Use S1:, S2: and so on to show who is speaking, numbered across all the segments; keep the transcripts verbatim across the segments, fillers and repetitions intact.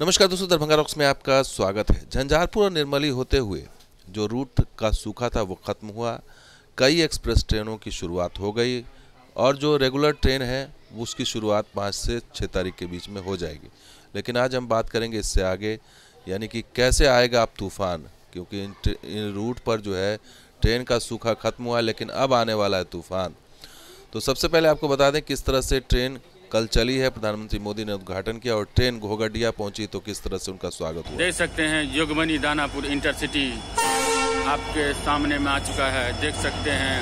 S1: नमस्कार दोस्तों, दरभंगा रॉक्स में आपका स्वागत है। झंझारपुर और निर्मली होते हुए जो रूट का सूखा था वो ख़त्म हुआ। कई एक्सप्रेस ट्रेनों की शुरुआत हो गई और जो रेगुलर ट्रेन है उसकी शुरुआत पाँच से छः तारीख के बीच में हो जाएगी। लेकिन आज हम बात करेंगे इससे आगे, यानी कि कैसे आएगा अब तूफ़ान, क्योंकि इन, इन रूट पर जो है ट्रेन का सूखा ख़त्म हुआ लेकिन अब आने वाला है तूफ़ान। तो सबसे पहले आपको बता दें किस तरह से ट्रेन कल चली है। प्रधानमंत्री मोदी ने उद्घाटन किया और ट्रेन घोघडिया पहुंची तो किस तरह से उनका स्वागत हुआ।
S2: देख सकते हैं जोगबनी दानापुर इंटरसिटी आपके सामने में आ चुका है। देख सकते हैं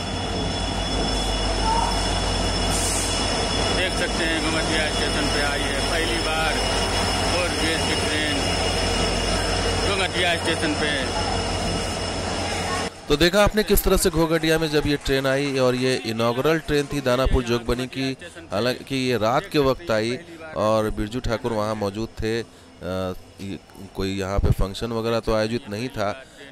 S2: देख सकते हैं घोघडिया स्टेशन पे आई है पहली बार फोर गेज की ट्रेन घोघडिया स्टेशन पे।
S1: तो देखा आपने किस तरह से घोघडिया में जब ये ट्रेन आई, और ये इनॉग्रल ट्रेन थी दानापुर जोगबनी की। हालांकि ये रात के वक्त आई और बिरजू ठाकुर वहाँ मौजूद थे। आ, कोई यहाँ पे फंक्शन वगैरह तो आयोजित नहीं था,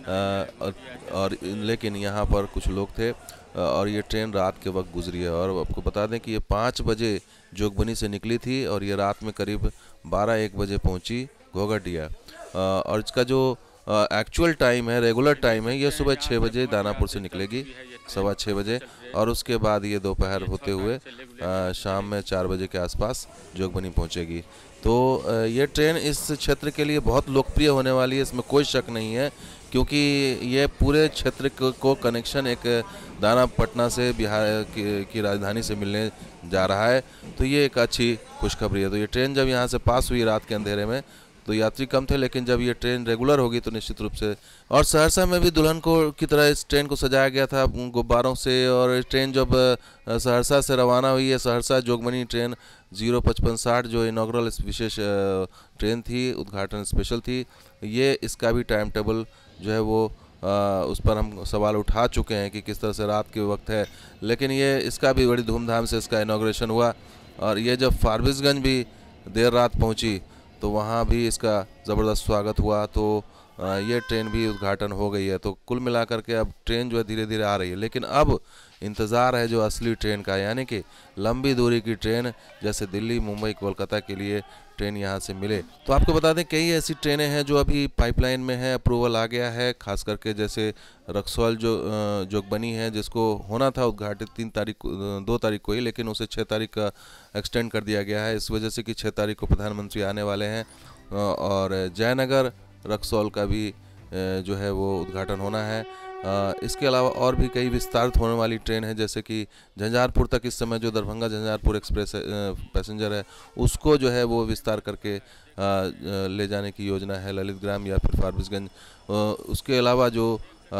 S1: आ, और, और लेकिन यहाँ पर कुछ लोग थे और ये ट्रेन रात के वक्त गुजरी है। और आपको बता दें कि ये पाँच बजे जोगबनी से निकली थी और ये रात में करीब बारह एक बजे पहुँची घोघडिया। और इसका जो एक्चुअल टाइम है, रेगुलर टाइम है, ये सुबह छः बजे दानापुर से निकलेगी, सवा छः बजे, और उसके बाद ये दोपहर होते हुए आ, शाम में चार बजे के आसपास जोगबनी पहुंचेगी। तो आ, ये ट्रेन इस क्षेत्र के लिए बहुत लोकप्रिय होने वाली है, इसमें कोई शक नहीं है, क्योंकि ये पूरे क्षेत्र को कनेक्शन एक दाना पटना से बिहार की, की राजधानी से मिलने जा रहा है। तो ये एक अच्छी खुशखबरी है। तो ये ट्रेन जब यहाँ से पास हुई रात के अंधेरे में तो यात्री कम थे, लेकिन जब ये ट्रेन रेगुलर होगी तो निश्चित रूप से। और सहरसा में भी दुल्हन को की तरह इस ट्रेन को सजाया गया था गुब्बारों से। और ट्रेन जब सहरसा से रवाना हुई है, सहरसा जोगबनी ट्रेन जीरो पचपन साठ जो इनॉग्रल विशेष ट्रेन थी, उद्घाटन स्पेशल थी, ये इसका भी टाइम टेबल जो है वो आ, उस पर हम सवाल उठा चुके हैं कि किस तरह से रात के वक्त है, लेकिन ये इसका भी बड़ी धूमधाम से इसका इनॉग्रेशन हुआ। और ये जब फारबिसगंज भी देर रात पहुँची तो वहाँ भी इसका ज़बरदस्त स्वागत हुआ। तो ये ट्रेन भी उद्घाटन हो गई है। तो कुल मिलाकर के अब ट्रेन जो है धीरे धीरे आ रही है, लेकिन अब इंतज़ार है जो असली ट्रेन का, यानी कि लंबी दूरी की ट्रेन, जैसे दिल्ली, मुंबई, कोलकाता के लिए ट्रेन यहाँ से मिले। तो आपको बता दें कई ऐसी ट्रेनें हैं जो अभी पाइपलाइन में है, अप्रूवल आ गया है, खास करके जैसे रक्सौल जो जोगबनी है, जिसको होना था उद्घाटित तीन तारीख दो तारीख को ही, लेकिन उसे छः तारीख का एक्सटेंड कर दिया गया है इस वजह से कि छः तारीख को प्रधानमंत्री आने वाले हैं। और जयनगर रक्सौल का भी जो है वो उद्घाटन होना है। इसके अलावा और भी कई विस्तारित होने वाली ट्रेन है, जैसे कि झंझारपुर तक इस समय जो दरभंगा झंझारपुर एक्सप्रेस पैसेंजर है उसको जो है वो विस्तार करके ले जाने की योजना है, ललित ग्राम या फिर फारबिसगंज। उसके अलावा जो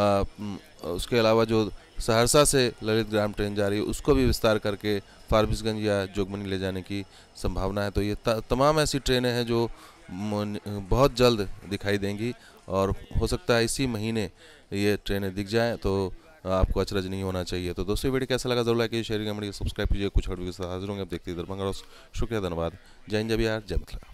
S1: उसके अलावा जो सहरसा से ललित ग्राम ट्रेन जा रही है उसको भी विस्तार करके फारबिसगंज या जोगबनी ले जाने की संभावना है। तो ये तमाम ऐसी ट्रेनें हैं जो बहुत जल्द दिखाई देंगी और हो सकता है इसी महीने ये ट्रेनें दिख जाएं, तो आपको अचरज नहीं होना चाहिए। तो दोस्तों वीडियो कैसा लगा जरूर लाइक कीजिए, शेयर कीजिए, सब्सक्राइब कीजिए। कुछ और वीडियो हाजिर होंगे। आप देखते हैं दरभंगा रॉक्स। शुक्रिया, धन्यवाद। जय हिंद, जय बिहार, जय मिथिला।